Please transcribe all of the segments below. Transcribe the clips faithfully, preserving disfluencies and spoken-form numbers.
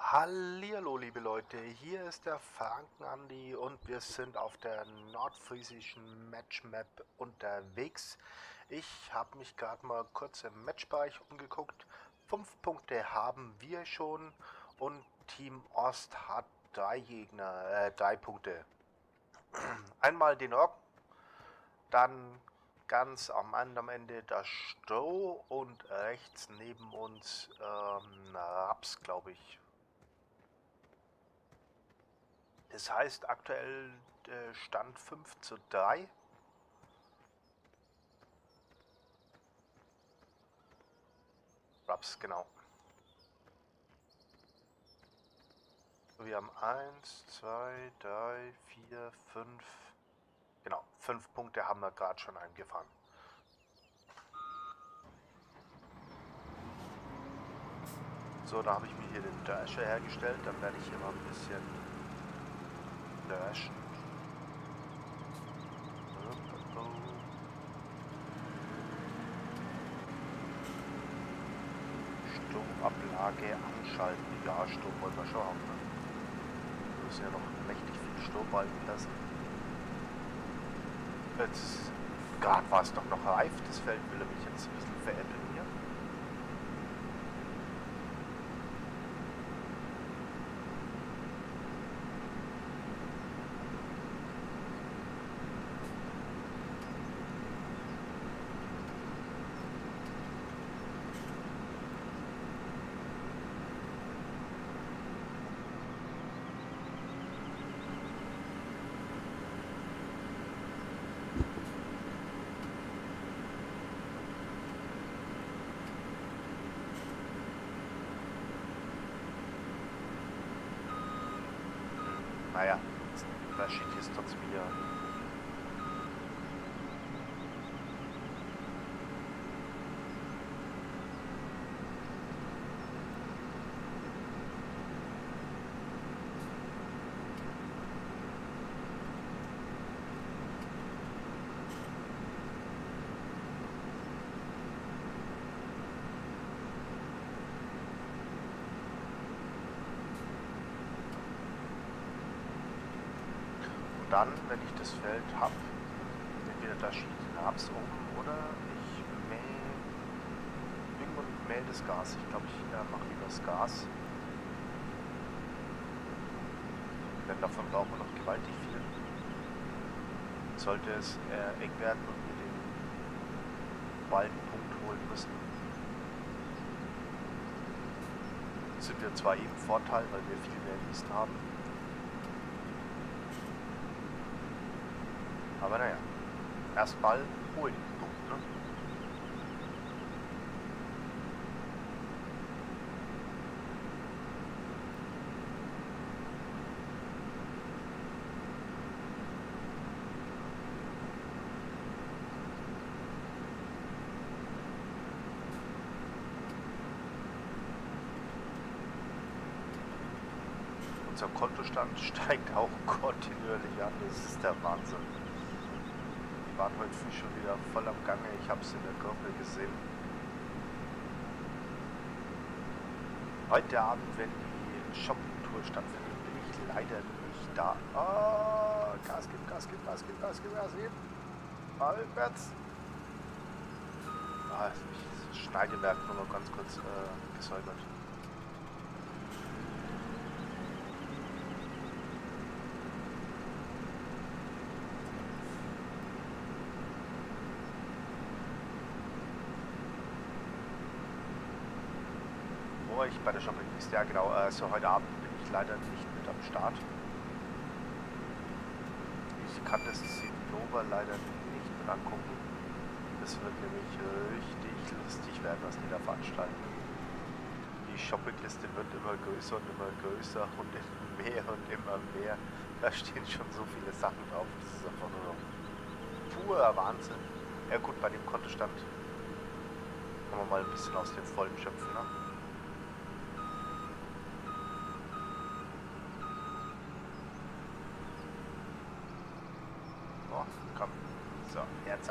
Hallihallo, liebe Leute, hier ist der Franken-Andi und wir sind auf der nordfriesischen Matchmap unterwegs. Ich habe mich gerade mal kurz im Matchbereich umgeguckt. Fünf Punkte haben wir schon und Team Ost hat drei Gegner, äh, drei Punkte. Einmal den Ork, dann ganz am Ende das Stroh und rechts neben uns ähm, Raps, glaube ich. Das heißt aktuell äh, Stand fünf zu drei. Raps, genau. Wir haben eins, zwei, drei, vier, fünf. Genau, fünf Punkte haben wir gerade schon eingefahren. So, da habe ich mir hier den Dasher hergestellt. Dann werde ich hier mal ein bisschen dashen. Stromablage anschalten. Ja, Strom wollen wir schon haben. Ne? Wir müssen ja noch mächtig viel Strom walten lassen. Jetzt, gerade war es doch noch reif. Das Feld will er mich jetzt ein bisschen veräppeln hier. Naja, da steht jetzt trotzdem wieder. Dann, wenn ich das Feld habe, entweder da schießt ein Raps um oder ich mähe irgendwann mähe das Gas. Ich glaube, ich äh, mache lieber das Gas. Denn davon brauchen wir noch gewaltig viel. Sollte es äh, eng werden und wir den Balkenpunkt holen müssen, sind wir zwar eben Vorteil, weil wir viel mehr Wiesen haben. Aber naja, erst Ball holen, Punkt, ne? Unser Kontostand steigt auch kontinuierlich an, das ist der Wahnsinn. Wir waren heute früh schon wieder voll am Gange, ich habe es in der Gruppe gesehen. Heute Abend, wenn die Shopping-Tour stattfindet, bin ich leider nicht da. Oh, Gas geben, Gas geben, Gas geben, Gas geben, Gas geben. Halbwärts. Ah, das Schneidewerk nur mal ganz kurz äh, gesäubert. Ich bei der Shopping ist ja genau, also heute Abend bin ich leider nicht mit am Start. Ich kann das Zinnober leider nicht mit angucken. Das wird nämlich richtig lustig werden, was die da veranstalten. Die Shoppingliste wird immer größer und immer größer und immer mehr und immer mehr. Da stehen schon so viele Sachen drauf. Das ist einfach nur noch purer Wahnsinn. Ja gut, bei dem Kontostand kann man mal ein bisschen aus dem Vollen schöpfen, ne? Komm, so, jetzt ab.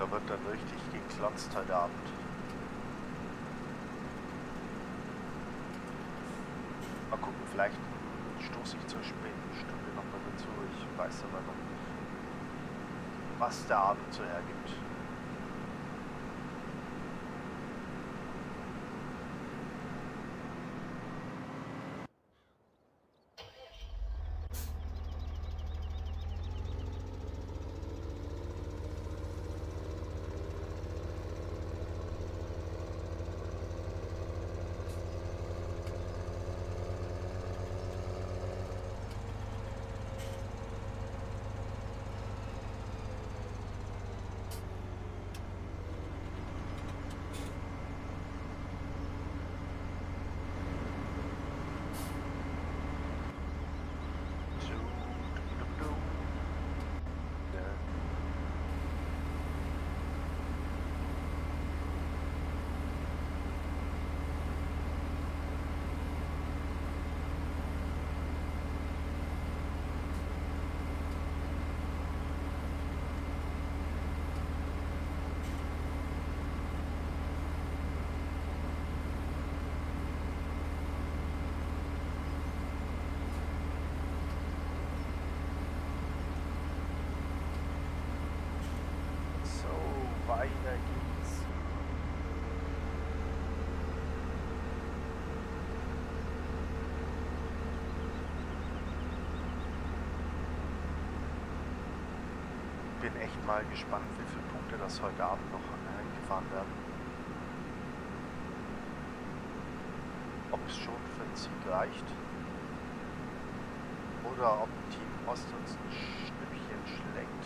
Da wird dann richtig geklotzt heute Abend. Mal gucken, vielleicht stoße ich zur späten Stunde nochmal dazu. Ich weiß aber noch nicht, was der Abend so hergibt. Weiter geht's. Bin echt mal gespannt, wie viele Punkte das heute Abend noch eingefahren werden. Ob es schon für den Sieg reicht oder ob Team Ost uns ein Schnippchen schlägt.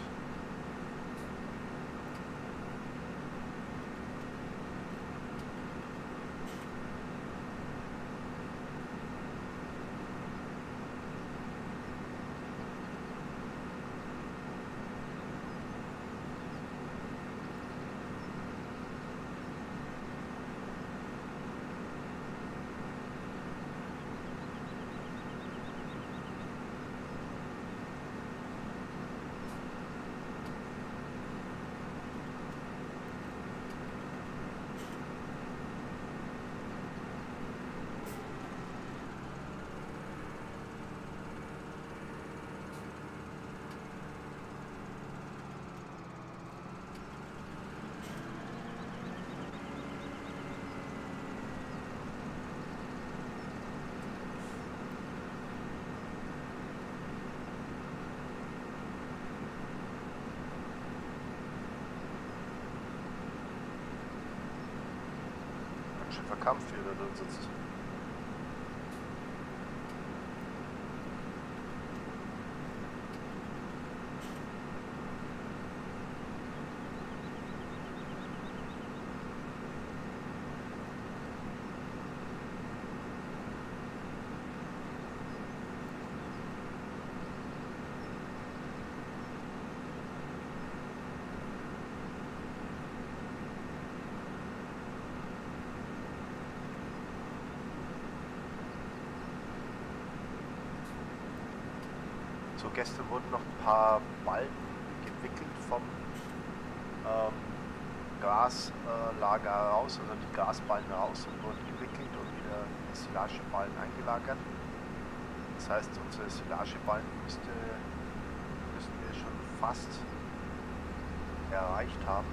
Kampfführer drin sitzt. So, gestern wurden noch ein paar Balken gewickelt vom ähm, Graslager äh, raus, also die Grasballen raus und wurden gewickelt und wieder in Silageballen eingelagert. Das heißt, unsere Silageballen müsste, müssten wir schon fast erreicht haben.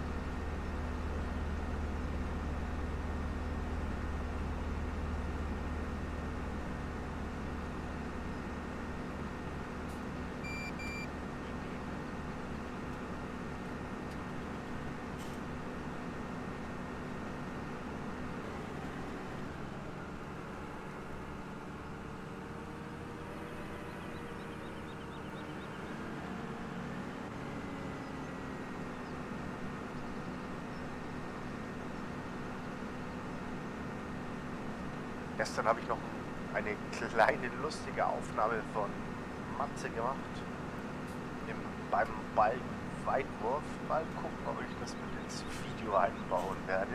Gestern habe ich noch eine kleine lustige Aufnahme von Matze gemacht im, beim Balkenweitwurf. Mal gucken, ob ich das mit ins Video einbauen werde.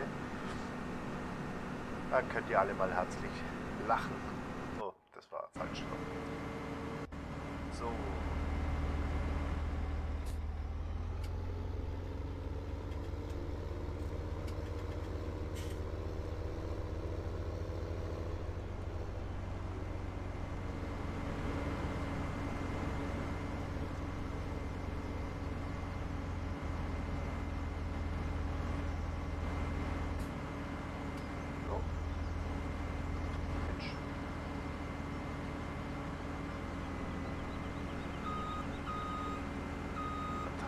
Da könnt ihr alle mal herzlich lachen. Oh, das war falsch. So. So. 。 . 。 . 。 . 。 . 。 . 。 . 。 . 。 . 。 . 。 . . 。 . 。 . 。 . 。 . 。 。 . 。 。 . 。 。 . 。 。 . 。 。 . 。 。 。 . 。 . 。 . 「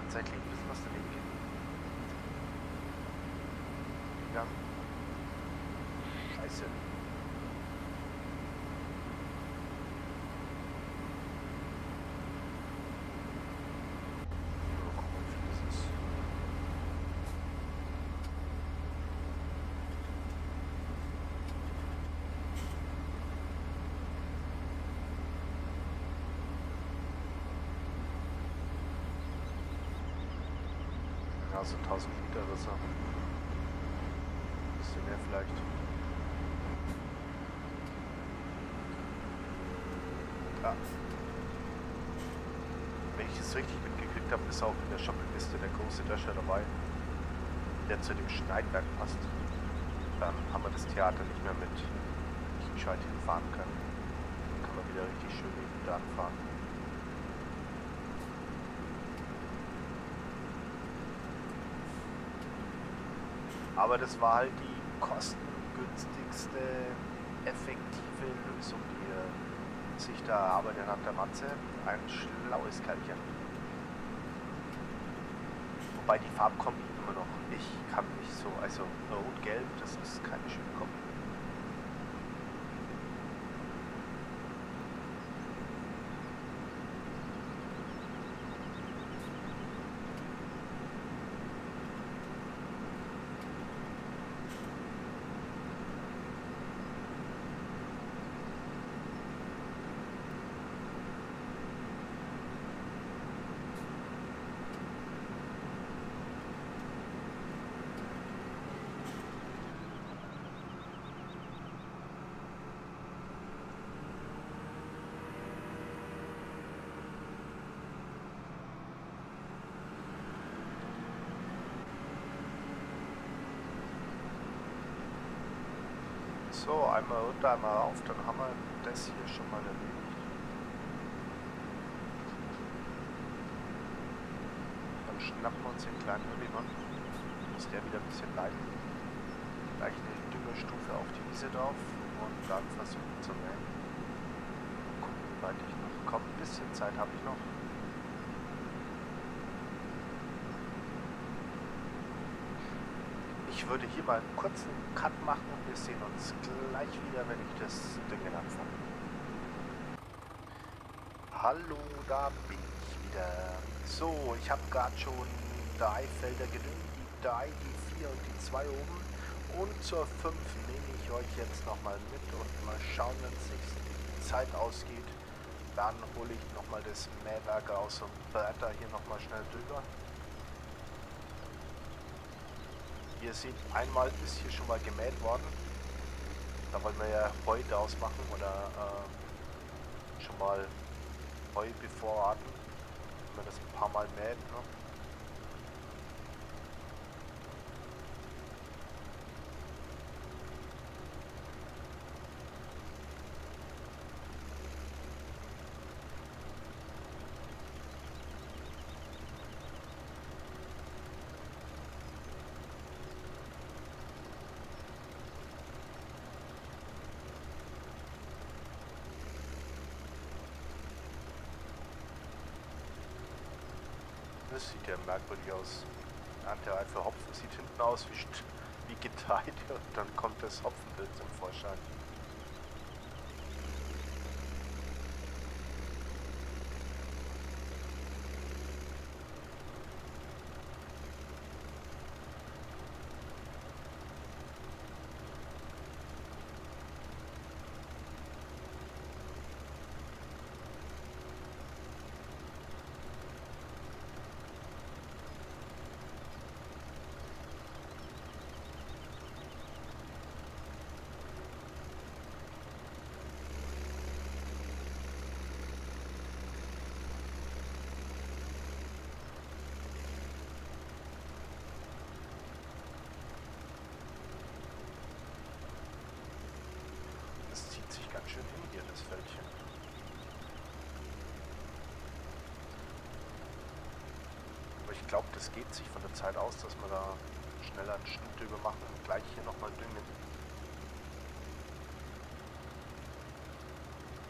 tatsächlich ein bisschen was daneben gegangen. Scheiße. Mal gucken, wie viel das ist. Ja, so tausend Liter Wasser. Ein bisschen mehr vielleicht. Ja. Wenn ich es richtig mitgekriegt habe, ist auch in der Shoppingliste der große Döscher dabei, der zu dem Schneidwerk passt. Dann haben wir das Theater nicht mehr mit nicht gescheit hinfahren können. Dann kann man wieder richtig schön wieder anfahren. Aber das war halt die kostengünstigste, effektive Lösung, die er sich da erarbeitet hat, der Matze. Ein schlaues Kerlchen. Wobei die Farbkombi immer noch, ich kann nicht so, also rot-gelb, das ist keine schöne Kombi. So, einmal runter, einmal rauf, dann haben wir das hier schon mal erledigt. Dann schnappen wir uns den kleinen Hübingon. Muss der wieder ein bisschen leiden. Gleich eine Düngerstufe auf die Wiese drauf und dann versuchen zu mähen. Gucken, wie weit ich noch komme. Ein bisschen Zeit habe ich noch. Ich würde hier mal einen kurzen Cut machen und wir sehen uns gleich wieder, wenn ich das Düngen anfange. Hallo, da bin ich wieder. So, ich habe gerade schon drei Felder gedüngt, die drei, die vier und die zwei oben. Und zur fünf nehme ich euch jetzt nochmal mit und mal schauen, wenn es sich die Zeit ausgeht. Dann hole ich nochmal das Mähwerk aus und bretter hier nochmal schnell drüber. Ihr seht, einmal ist hier schon mal gemäht worden. Da wollen wir ja Heu draus machen oder äh, schon mal Heu bevorraten, wenn man das ein paar Mal mäht. Ne? Das sieht ja merkwürdig aus. Erntereife Hopfen sieht hinten aus wie, wie Getreide und dann kommt das Hopfenbild zum Vorschein. Ganz schön hin hier, das Feldchen. Aber ich glaube, das geht sich von der Zeit aus, dass wir da schneller einen Schnitt drüber machen und gleich hier nochmal düngen.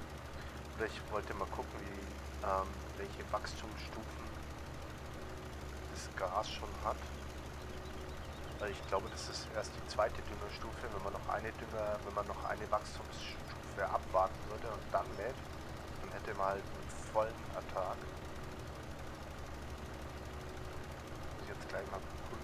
Oder ich wollte mal gucken, wie, ähm, welche Wachstumsstufen das Gas schon hat. Weil ich glaube, das ist erst die zweite Düngerstufe. Wenn man noch eine Dünger, wenn man noch eine Wachstumsstufe abwarten würde und dann mäht, dann hätte man halt einen vollen Ertrag. Muss ich jetzt gleich mal prüfen.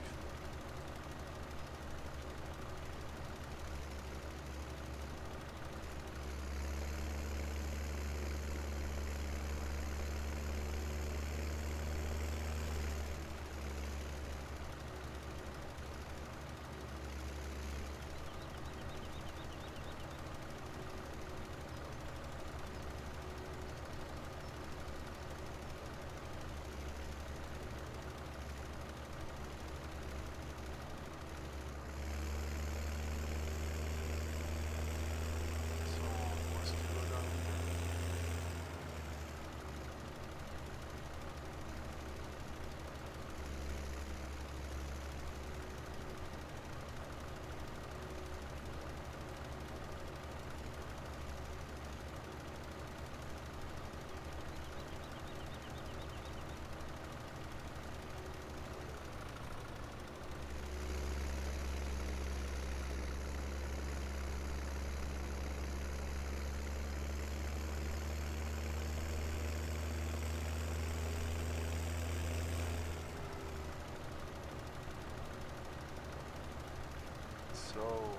So.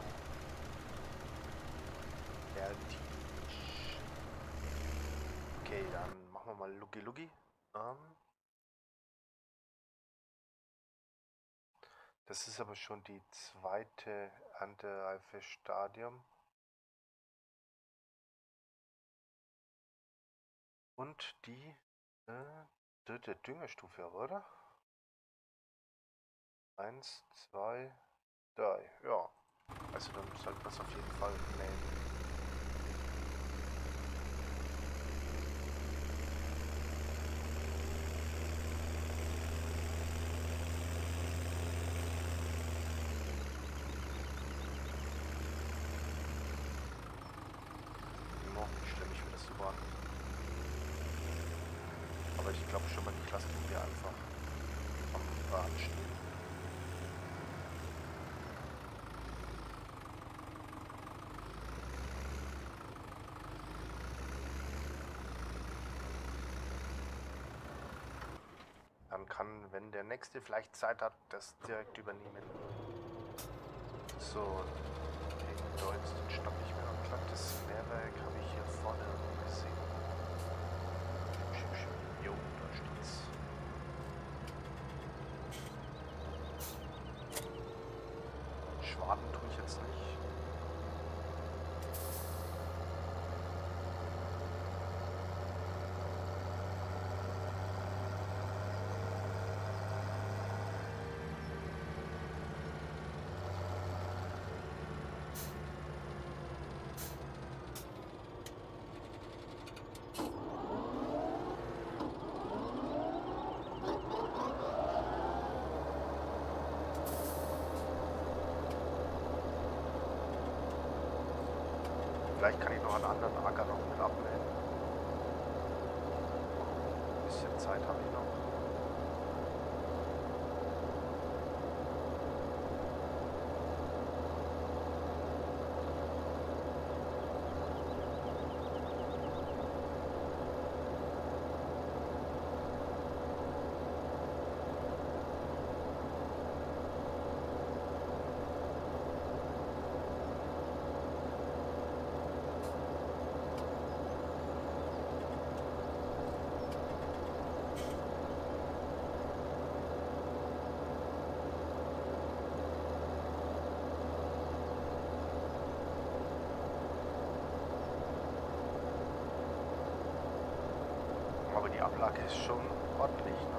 Fertig. Okay, dann machen wir mal Lucky Lucky. Ähm, das ist aber schon die zweite Erntereife Stadium. Und die äh, dritte Düngerstufe, oder? Eins, zwei, drei. Ja. Also dann sollten wir es auf jeden Fall mähen. Aber ich glaube schon mal, die Klasse können wir einfach am Bahn stehen. Dann kann, wenn der nächste vielleicht Zeit hat, das direkt übernehmen. So, den Deutsch, den schnapp ich mir noch glatt. Das Mehrwerk habe ich hier vorne gesehen. Jo, da steht's. Schwaden tue ich jetzt nicht. Vielleicht kann ich noch einen anderen Acker noch mit abmähen. Ein bisschen Zeit habe ich noch. Aber die Ablage ist schon ordentlich, ne?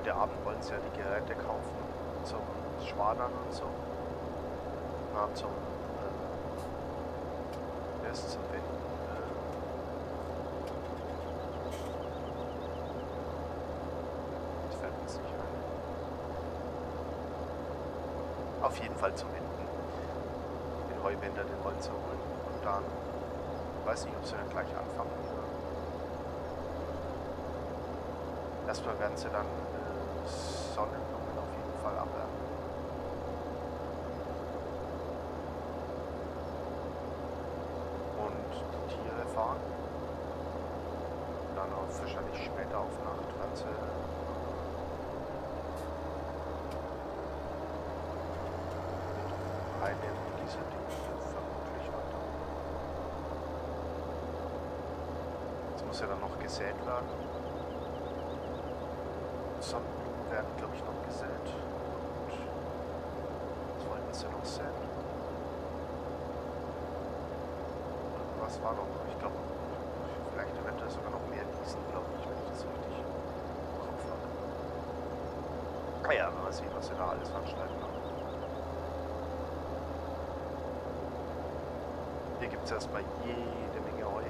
heute Abend wollen sie ja die Geräte kaufen zum Schwadern und so. Na, zum, äh, erst zum Wenden. Äh, das fällt mir nicht ein. Auf jeden Fall zum Wenden. Den Heuwender, den wollen sie holen. Und dann, weiß nicht, ob sie dann gleich anfangen. Erstmal werden sie dann äh, Sonnenblumen auf jeden Fall abernten. Und die Tiere fahren. Und dann auch wahrscheinlich später auf Nacht werden sie mit einem dieser Dinge vermutlich weiter. Jetzt muss ja dann noch gesät werden. Sonnenblumen werden, glaube ich, noch gesät. Und was wollten sie noch säen? Was war noch? Ich glaube, vielleicht eventuell sogar noch mehr Wiesen, glaube ich, wenn ich das richtig im Kopf habe. Ah ja, mal sehen, was sie da alles veranstalten haben. Hier gibt es erstmal jede Menge Heu.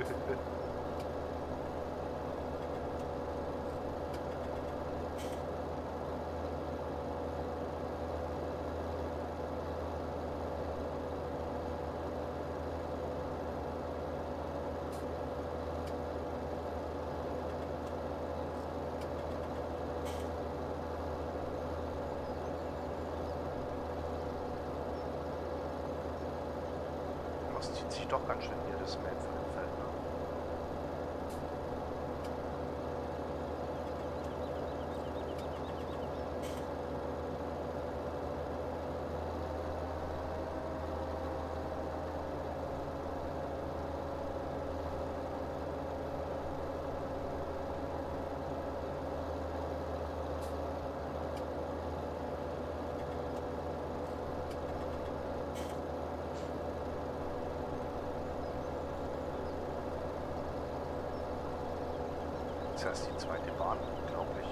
Das zieht sich doch ganz schön hier das Mähen von dem Feld, ne? Das heißt, die zweite Bahn, unglaublich.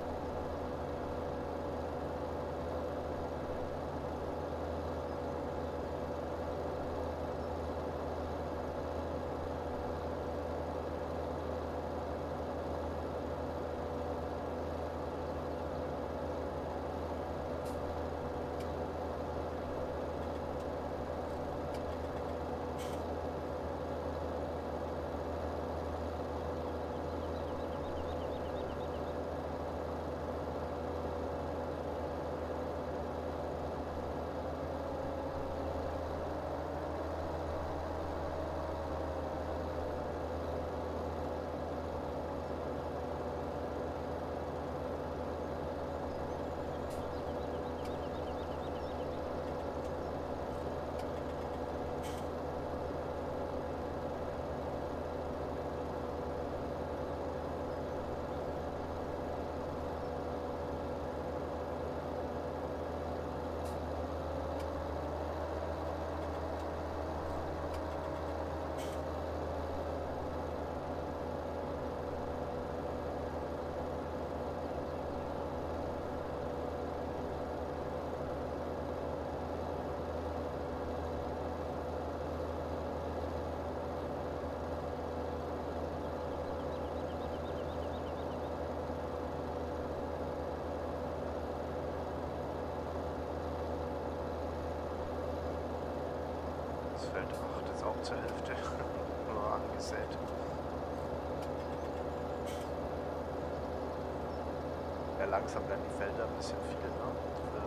Feld acht ist auch zur Hälfte nur angesät. Ja, langsam werden die Felder ein bisschen viel, ne? Für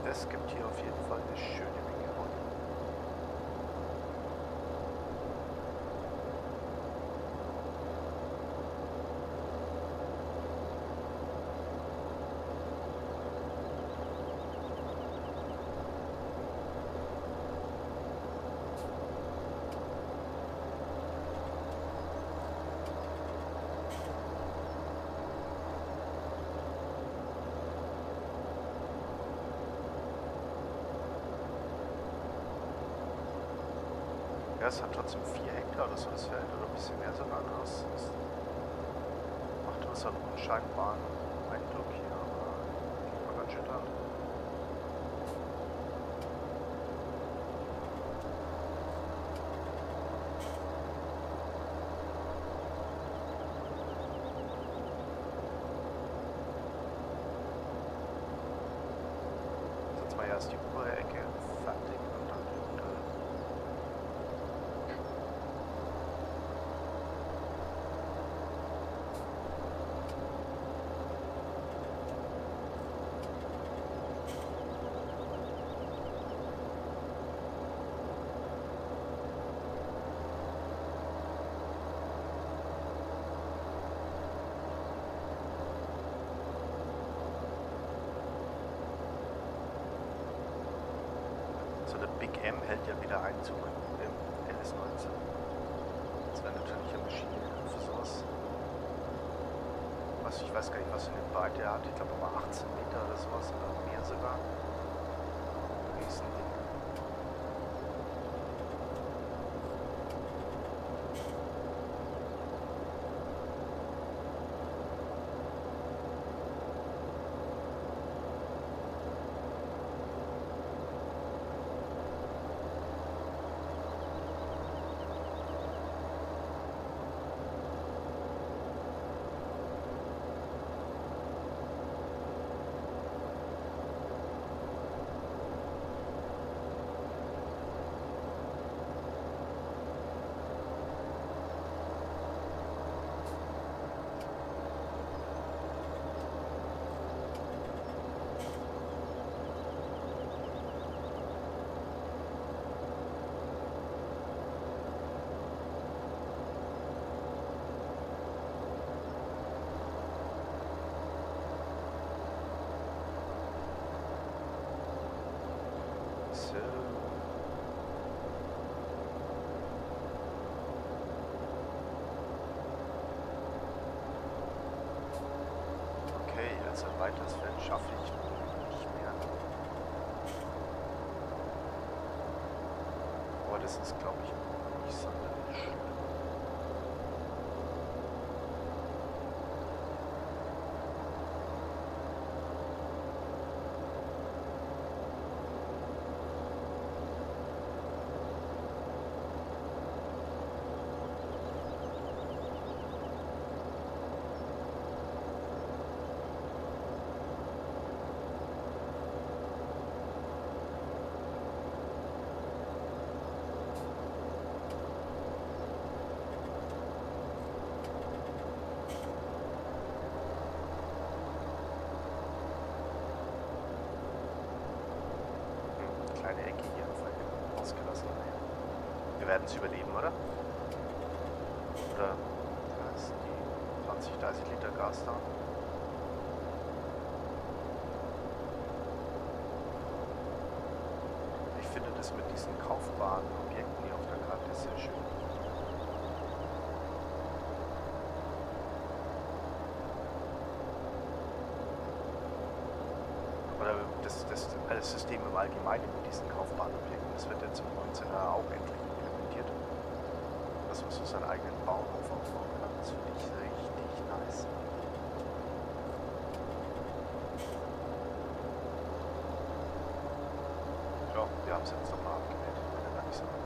Es gibt hier auf jeden Fall eine schöne Menge Holz. Ja, es hat trotzdem vier Hektar oder so das Feld oder ein bisschen mehr sogar. Das ist, macht uns einen unscheinbaren Eindruck hier, aber geht mal ganz schön dran. Jetzt mal erst die obere Ecke fertig und dann die untere. So, der Big M hält ja wieder Einzug im L S neunzehn. Das wäre natürlich eine Maschine für sowas. Was, ich weiß gar nicht, was für eine Breite er hat. Ich glaube mal achtzehn Meter oder sowas oder mehr sogar. Riesending. So. Okay, also ein weiteres Feld schaffe ich nicht mehr. Aber das ist, glaube ich, nicht sonderlich schlimm. Kleine Ecke hier ausgelassen. Wir werden es überleben, oder? Oder da ist die zwanzig, dreißig Liter Gas da. Ich finde das mit diesen kaufbaren Objekten hier auf der Karte sehr schön. Oder das, das, das System im Allgemeinen mit diesen kaufbaren Objekten, das wird jetzt im neunzehner auch endlich implementiert. Dass man so seinen eigenen Bauhof aufbauen kann, das finde ich richtig nice. Ja, wir haben es jetzt nochmal abgewählt, kann ja gar nicht sagen.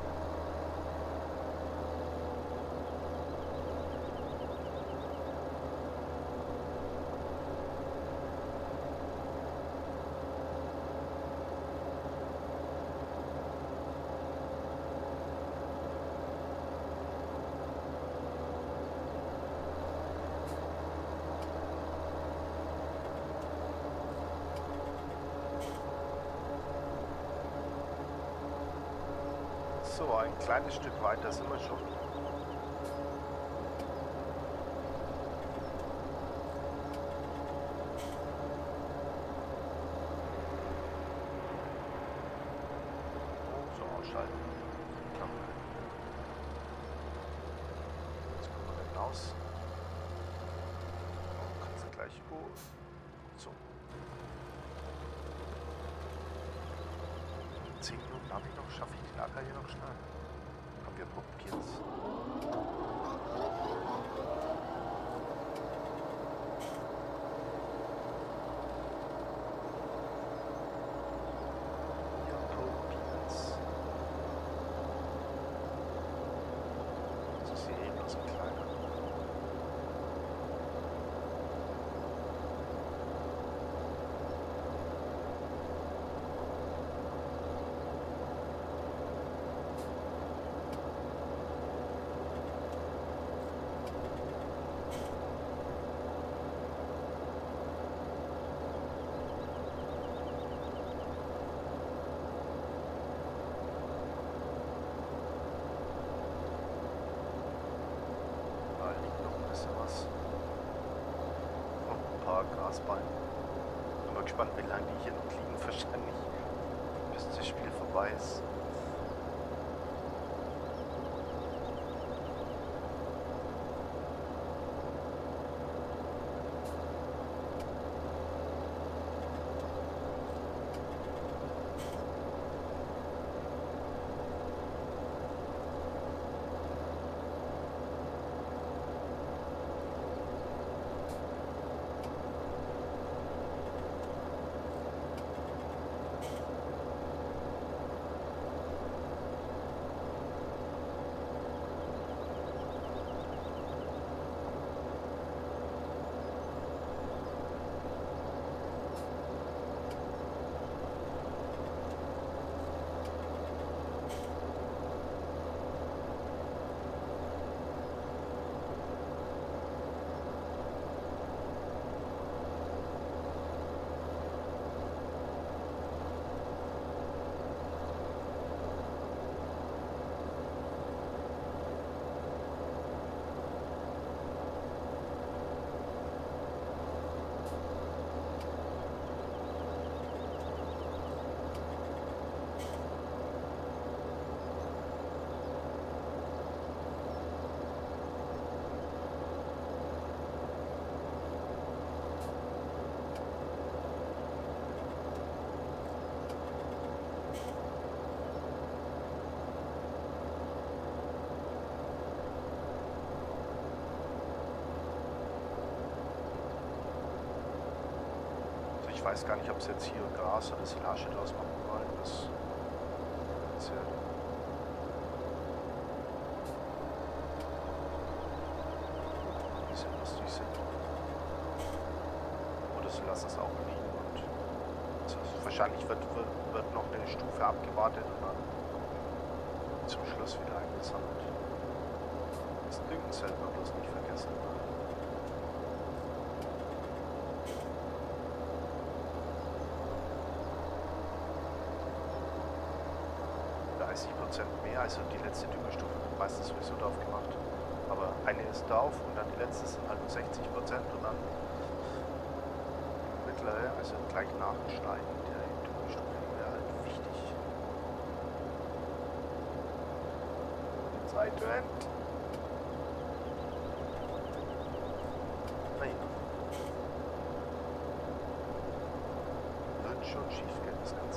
So, ein kleines Stück weiter sind wir schon. So, ausschalten. Jetzt kommen wir hinaus. Oh, kannst du gleich... Oh. So. zehn Minuten habe ich noch. Schaffe ich die Lager hier noch schnell? Komm, wir probieren es. Wir probieren es. Das ist hier eben noch so ein kleiner. Was. Noch ein paar Grasballen. Bin mal gespannt, wie lange die hier noch liegen. Wahrscheinlich bis das Spiel vorbei ist. Ich weiß gar nicht, ob sie jetzt hier Gras oder Silage draus machen wollen. Das ist ja ein bisschen lustig sind. Oder sie lassen es auch liegen und also wahrscheinlich wird, wird, wird noch eine Stufe abgewartet und dann zum Schluss wieder eingesammelt. Das Düngen selber bloß nicht vergessen. dreißig Prozent mehr, also die letzte Düngerstufe wird meistens sowieso drauf gemacht. Aber eine ist drauf und dann die letzte sind halt nur sechzig Prozent und dann mittlere, also gleich nach dem Steigen der Düngerstufe wäre halt wichtig. Die Zeit rennt. Naja. Wird schon schief gehen, das Ganze.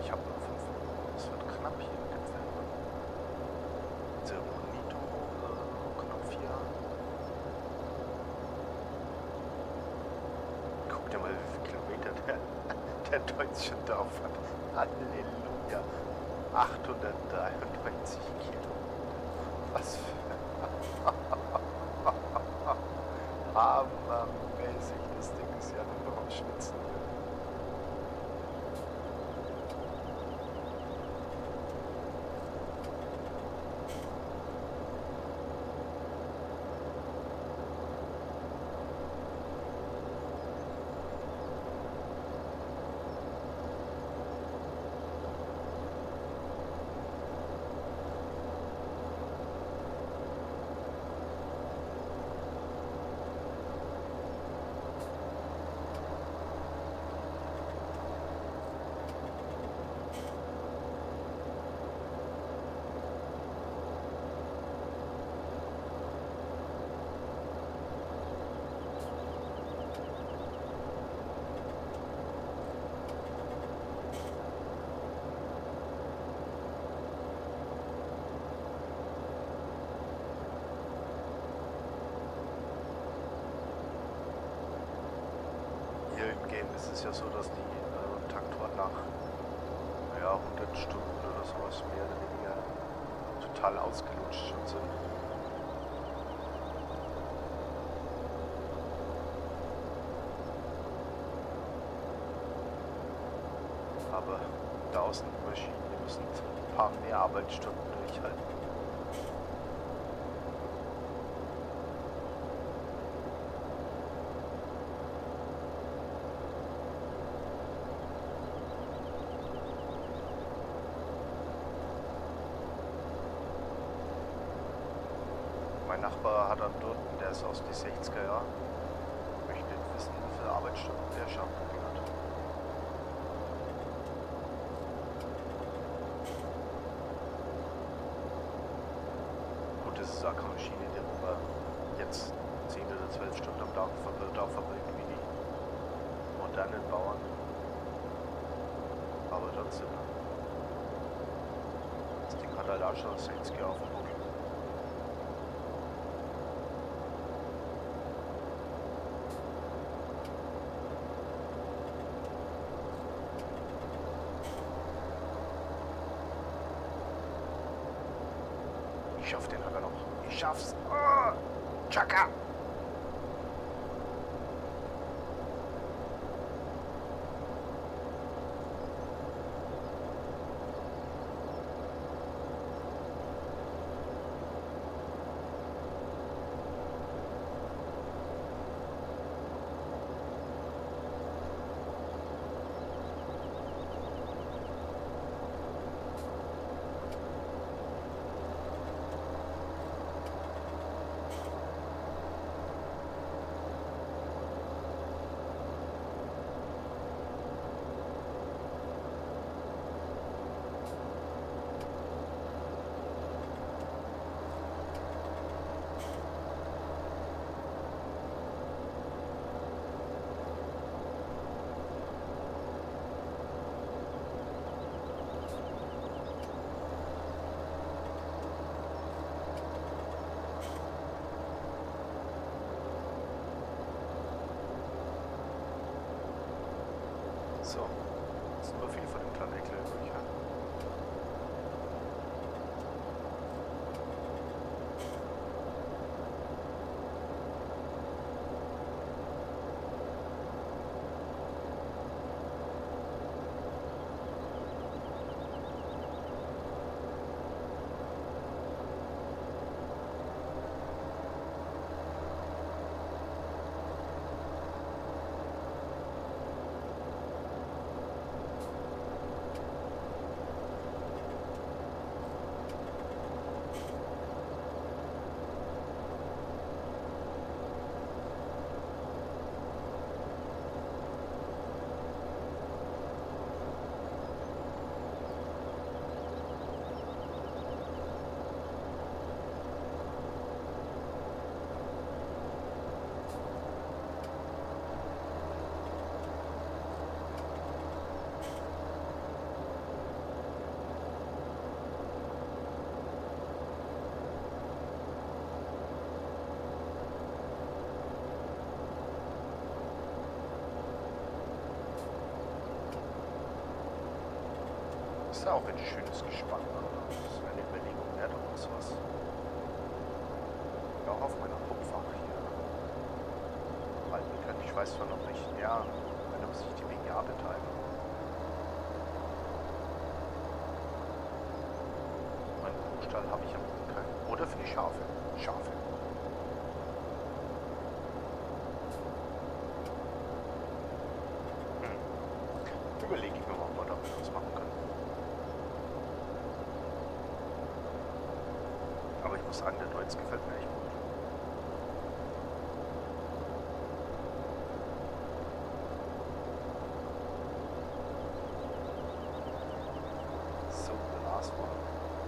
Ich habe noch fünf Minuten. Es wird knapp hier mit dem Film. Zero Nito, äh, Knopf hier. Guck dir mal, wie viele Kilometer der, der Deutsch schon drauf hat. Halleluja. achthundertdreiundneunzig Kilometer. Was für hammermäßig. Das Ding ist ja nur noch am Schwitzen. Hier im Game ist es ja so, dass die äh, Taktoren nach ja, hundert Stunden oder sowas mehr oder weniger total ausgelutscht schon sind. Aber draußen die Maschinen, die müssen ein paar mehr Arbeitsstunden durchhalten. Mein Nachbar hat einen dort, der ist aus den sechziger Jahren. Ich möchte nicht wissen, wie viele Arbeitsstunden der schafft. Gut, das ist auch keine Maschine, die wir jetzt zehn oder zwölf Stunden am Tag verbringen wie die modernen Bauern. Aber trotzdem. Das Ding hat halt auch schon sechzig auf dem Buckel. Ich schaff den aber noch. Ich schaff's. Oh, Chaka! So, das ist nur viel von dem kleinen Heckler übrig. Ja? auch ein schönes Gespann. Das ist eine Überlegung wert, ob uns was. Ja, auch auf meiner Hauptfach hier halten können. Ich weiß zwar noch nicht, ja, wenn muss ich die B G A betreiben. Meinen Kuhstall habe ich am keinen. Oder für die Schafe. Schafe. Überlege ich mir mal, ob wir damit was machen können. Aber ich muss sagen, der Deutz gefällt mir echt gut. So, Glaswahl.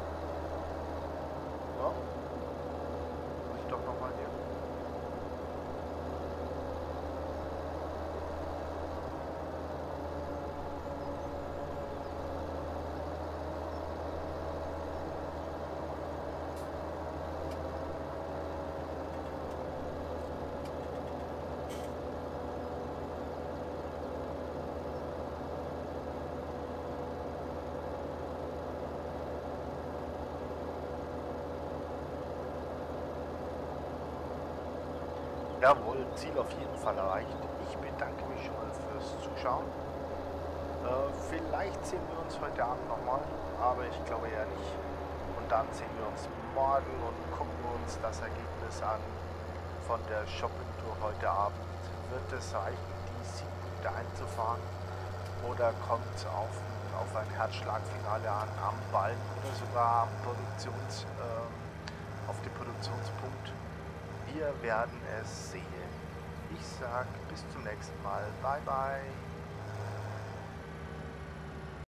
Ja. Mach ich doch nochmal hier. Jawohl, Ziel auf jeden Fall erreicht. Ich bedanke mich schon mal fürs Zuschauen. Äh, vielleicht sehen wir uns heute Abend nochmal, aber ich glaube eher nicht. Und dann sehen wir uns morgen und gucken uns das Ergebnis an von der Shopping-Tour heute Abend. Wird es reichen, die sieben Punkte einzufahren? Oder kommt es auf, auf ein Herzschlagfinale an, am Ball oder sogar am Produktions, äh, auf den Produktionspunkt? Wir werden es sehen. Ich sag bis zum nächsten Mal. Bye bye.